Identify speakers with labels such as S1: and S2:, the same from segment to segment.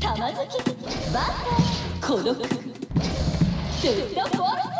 S1: 玉突きバッタ孤独ドゥッドフォルツ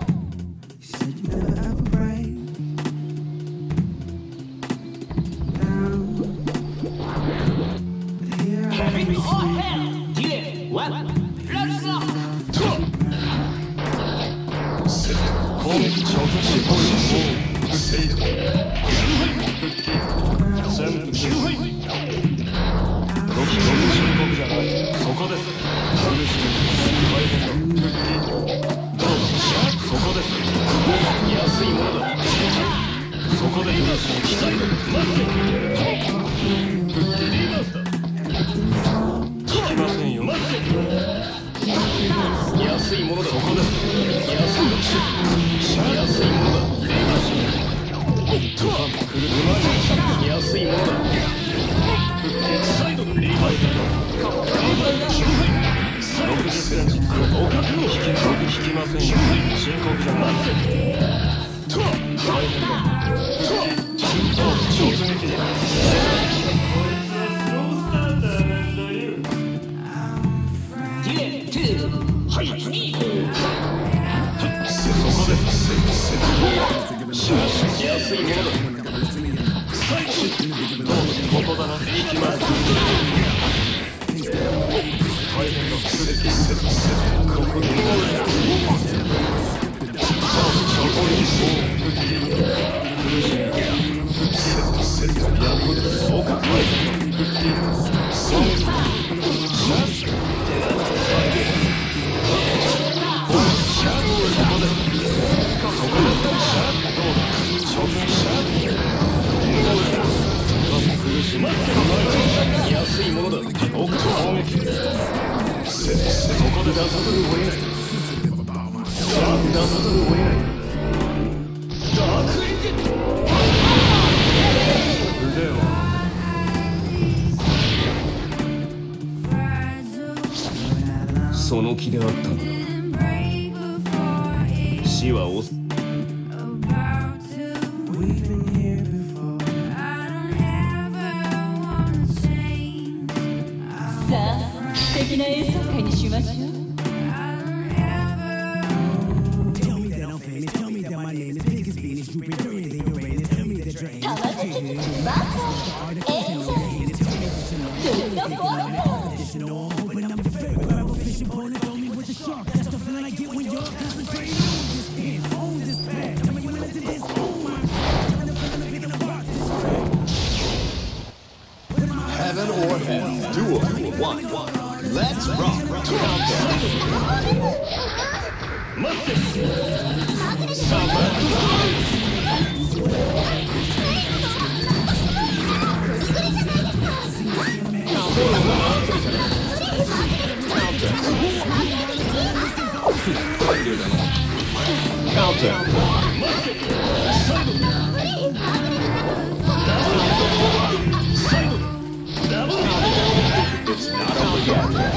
S2: その気であったんだ。死はおさ
S1: あ素敵な演奏会にしましょう。玉突きバッタエンジョイドゥッドフォルツ
S3: Heaven or hell, duel, one, let's rock, It's not over yet.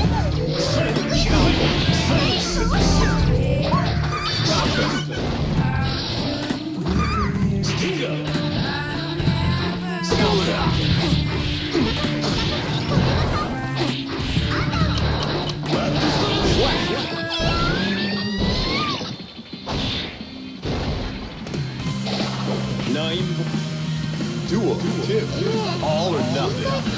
S3: Duel 2, all or nothing.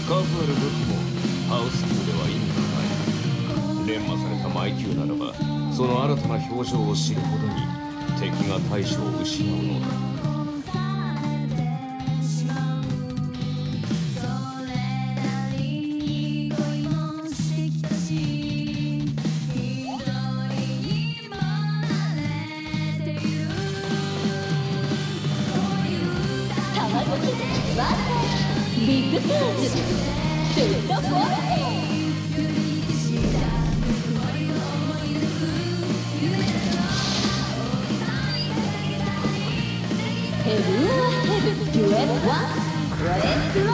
S2: 数ある武器もハウス級では意味がない。連磨されたマイ級ならばその新たな表情を知るほどに敵が対処を失うのだ。
S4: ビッグスーツトゥットフォーヘブンはヘブンデュエル1レッツロー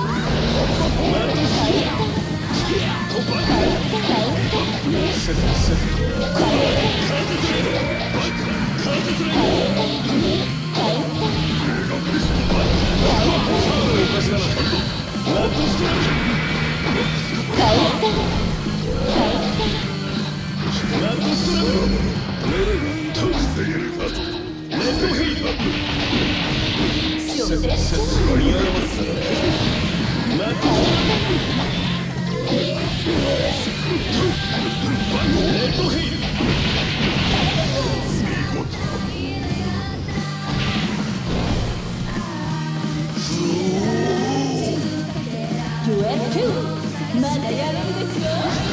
S4: デュエル2まだやるんですよ。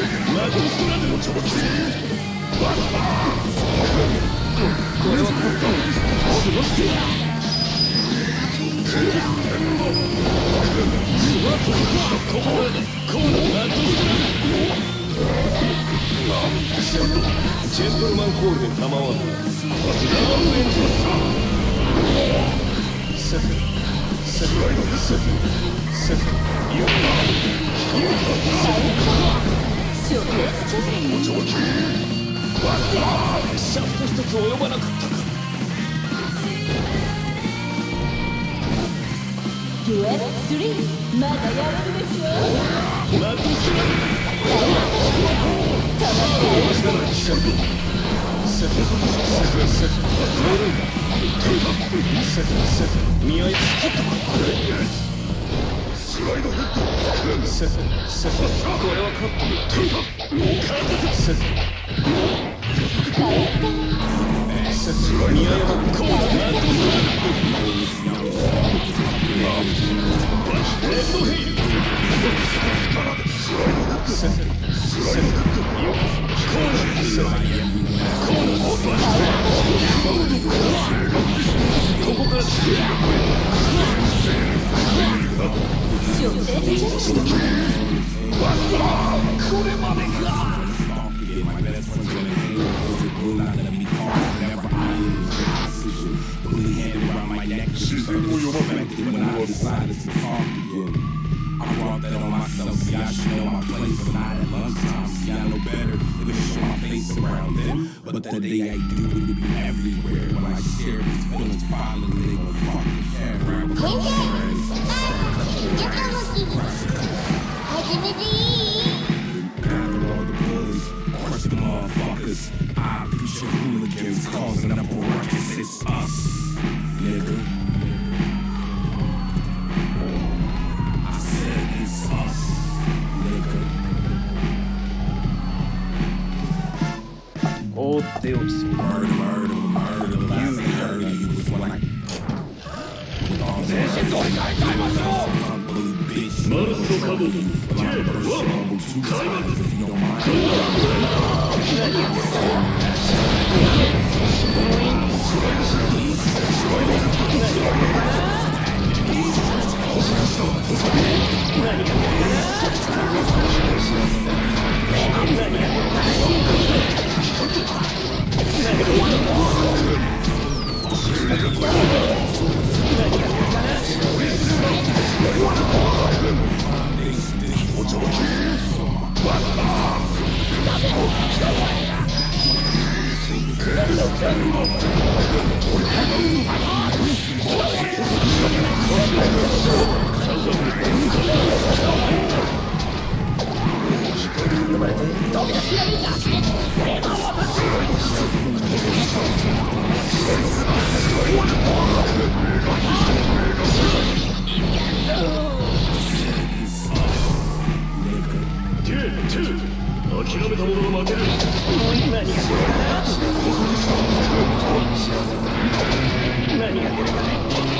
S2: ジェントルマンコールで構わんな。シャフト一つ及ばなかったか。
S4: デュエル3まだやるんですよ。
S2: 見合いつけた。スライドヘッド。これはカット。見合いはこうだ。レッドヘイル。ここからこれまでか。自然を読まない。
S5: I brought that on myself, see I should know my place, but not at lunchtime, see I know better, if it show my face around them, but the day I do, it will be everywhere, when I share these feelings, finally they gon' fucking care, grab a couple friends, gather all the bullies, crush the motherfuckers, I preach your hooligans, causing up a ruckus, it's us, nigga.
S2: 放っておきそう。精神とり替えちゃいましょう。マルスのカボ、J1開幕。 諦めた者が負ける。何が出るかね。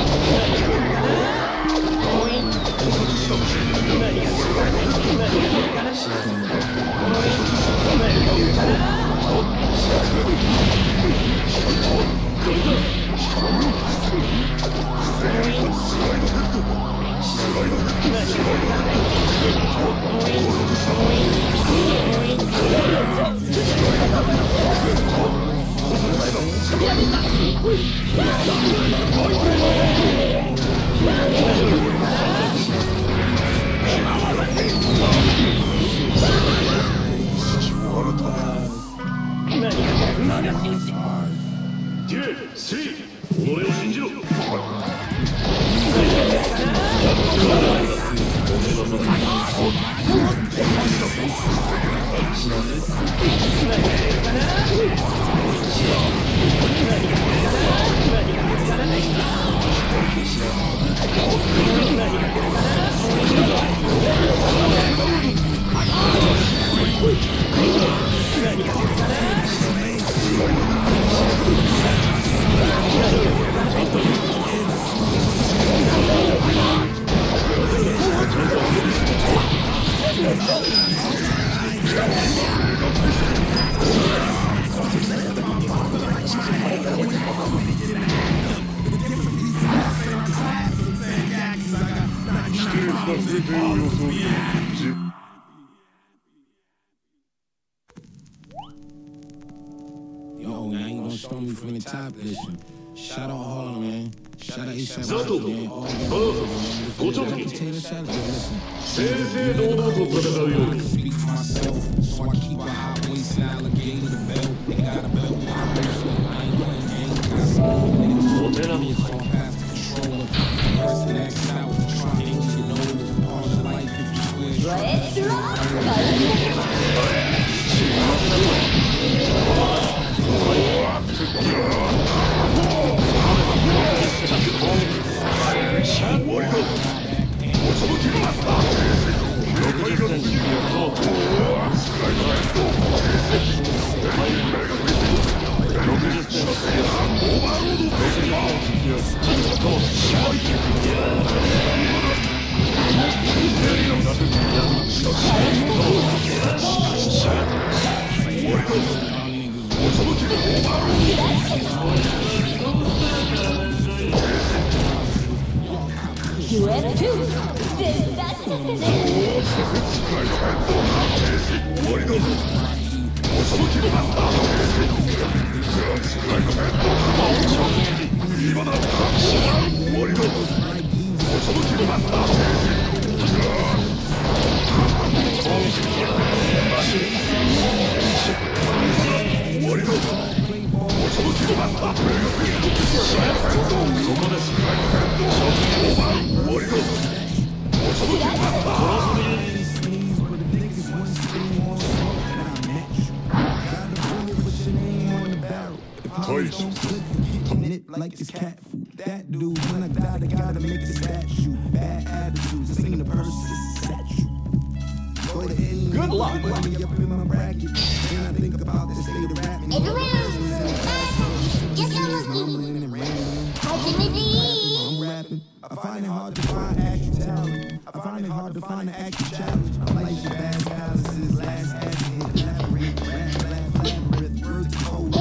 S5: Yo, man, ain't gonna show me from the top listen. Shout out Harlem, man. Shout out East Side,
S2: Zato,
S5: man.
S2: ご長期、
S5: Potato salad, yo, listen.
S2: 正々堂々と戦うように。
S5: Speak for myself, so I keep a high waist and alligator the belt. They got a belt with a bracelet. I ain't playing games, I see niggas
S2: お手並み
S5: on path to control. First and next out, trying to know all the life if you swear.
S4: Let's rock! デュエル2全出してね。
S1: Like it's cat food. That dude, when I die, I gotta make a statue. Bad attitudes, this ain't a person, it's a statue. Good luck. Money up in my bracket. Then I think about the state of rap. I'm rapping. I find it hard to find actual talent. I find it hard to find an actual challenge. I like your bad palaces, last act hit, elaborate, labyrinth, words to code.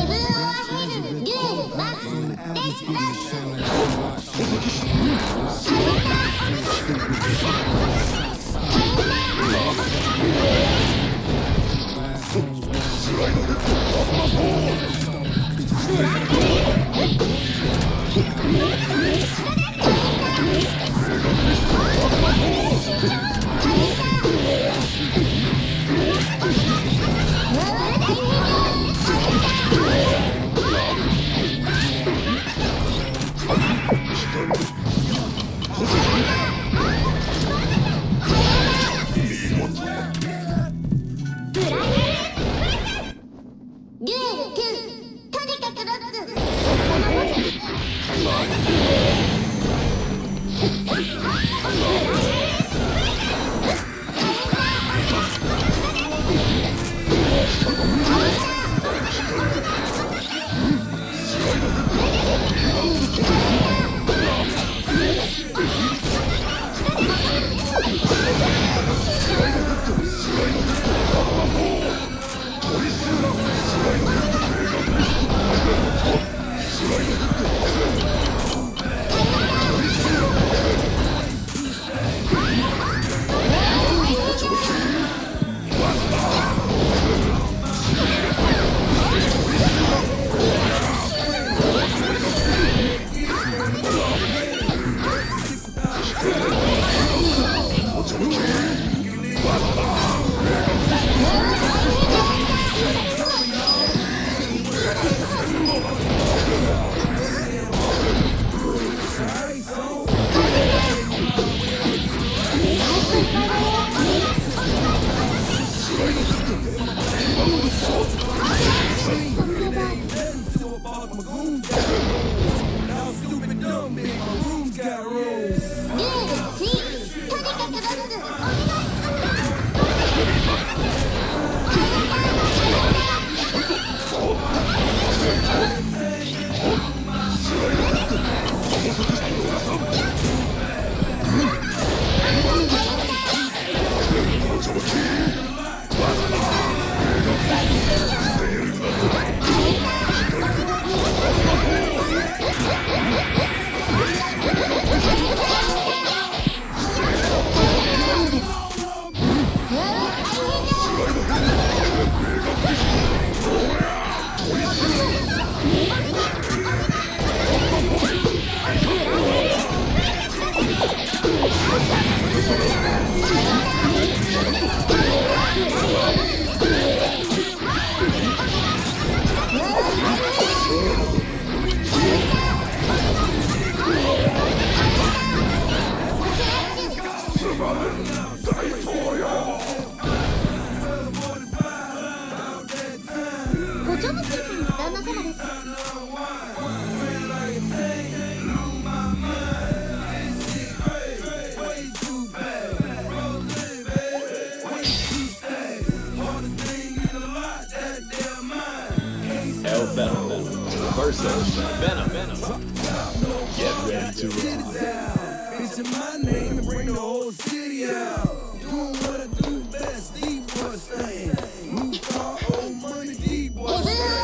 S2: versus Venom. Get ready to rock.
S1: Mention my name and bring the whole city out. Doing what I do best, deep boy staying. New car, old money, deep boy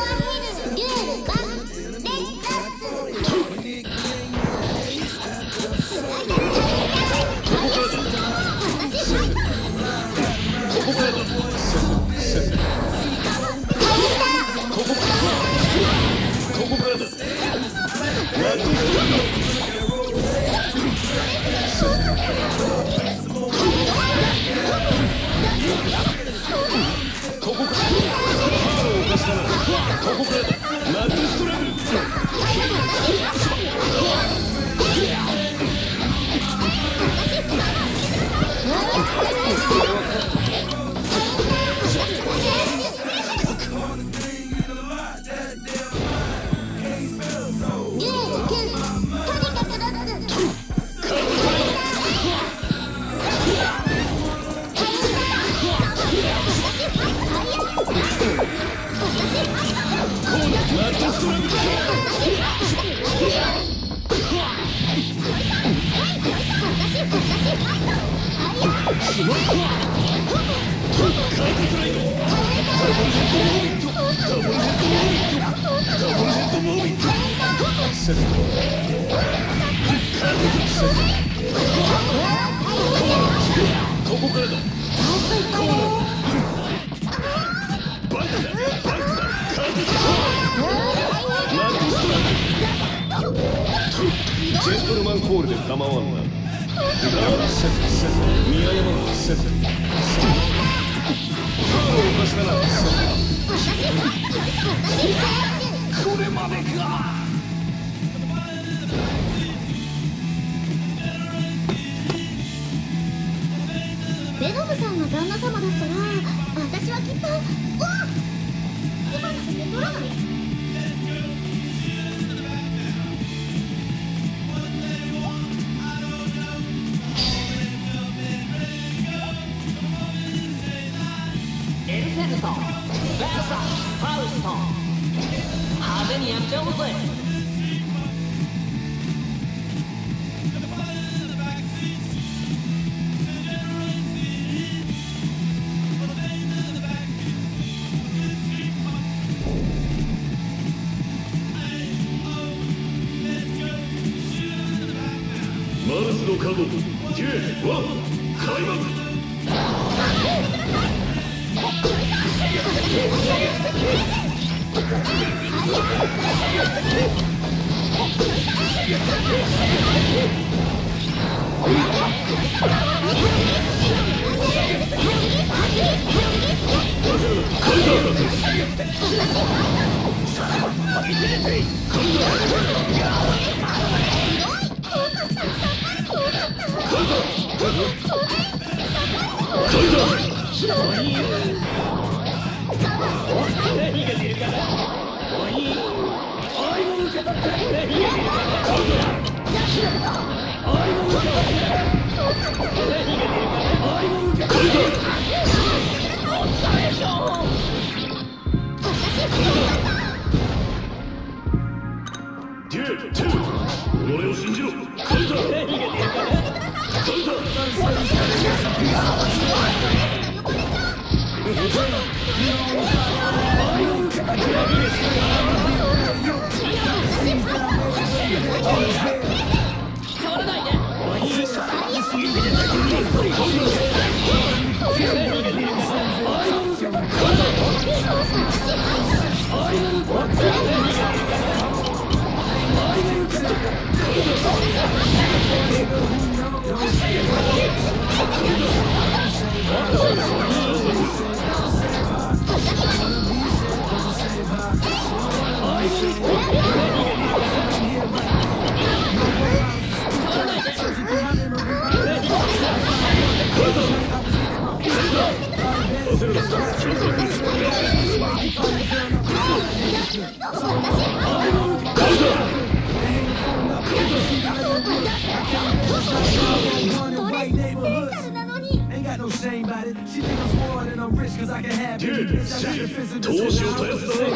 S2: ジェントルマンコールで構わんな。宮山のセット。おかしな。これまでか。
S4: ベノムさんが旦那様だったら、私はきっと、火花で取らない。エルフェルト、ベルサ、ファウスト、派手にやっちゃおうぜ。
S2: マルスのカゴ、デュエル1、開幕。
S6: 己を信じろ。カウンタ投資を絶やすだ。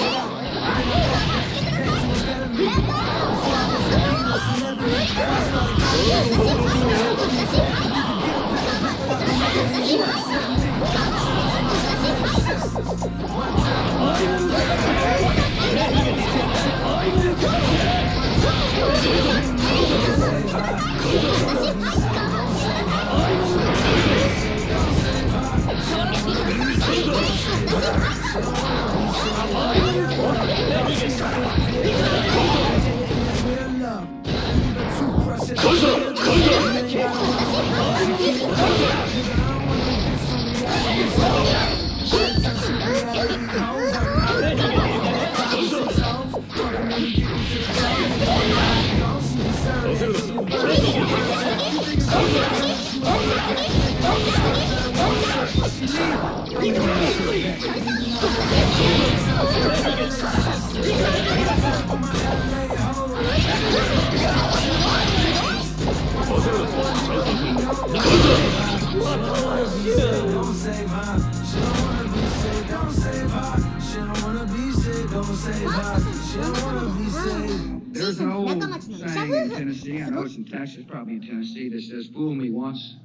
S7: There's an old saying in Tennessee, I know it's in Texas, probably in Tennessee, that says, "Fool me once,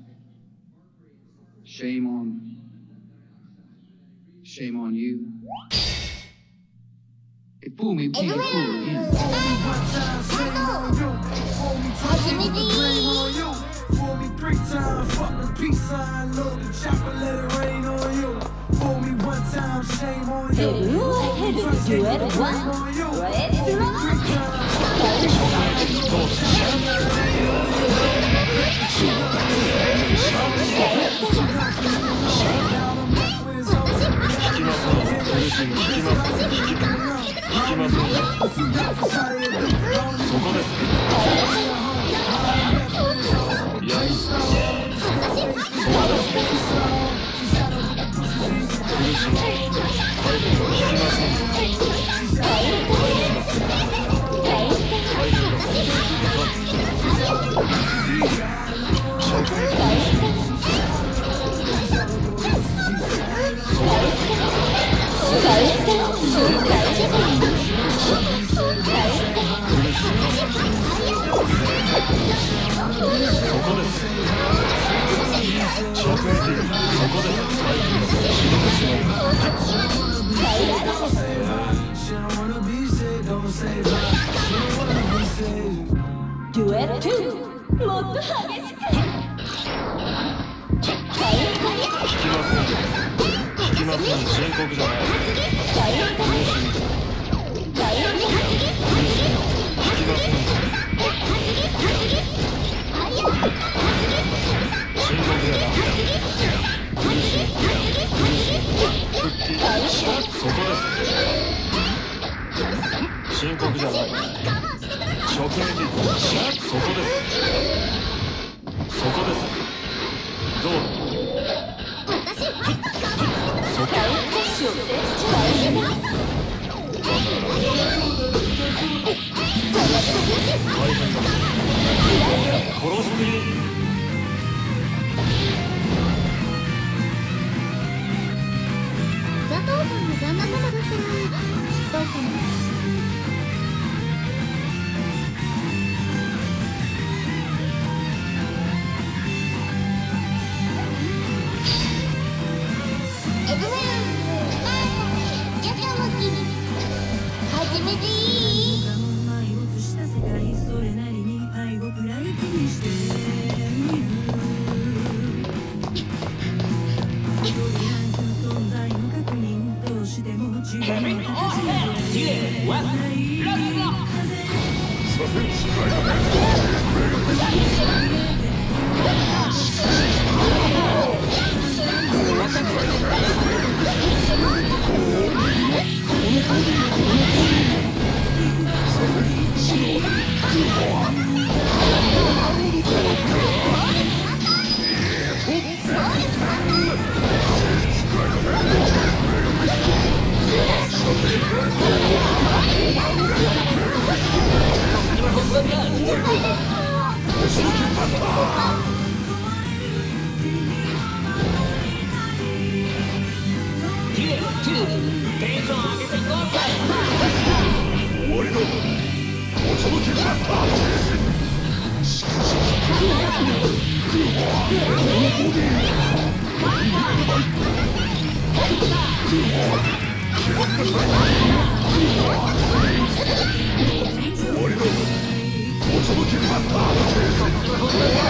S7: shame on you." If fool me, we can't fool again. Fool me 3 times, fuck the peace sign, load the chopper, let it rain on you. Fool me 1 time, shame on you.
S4: 佐藤さんの旦那様だったらきっとこの始めていい？
S6: 終わりだ。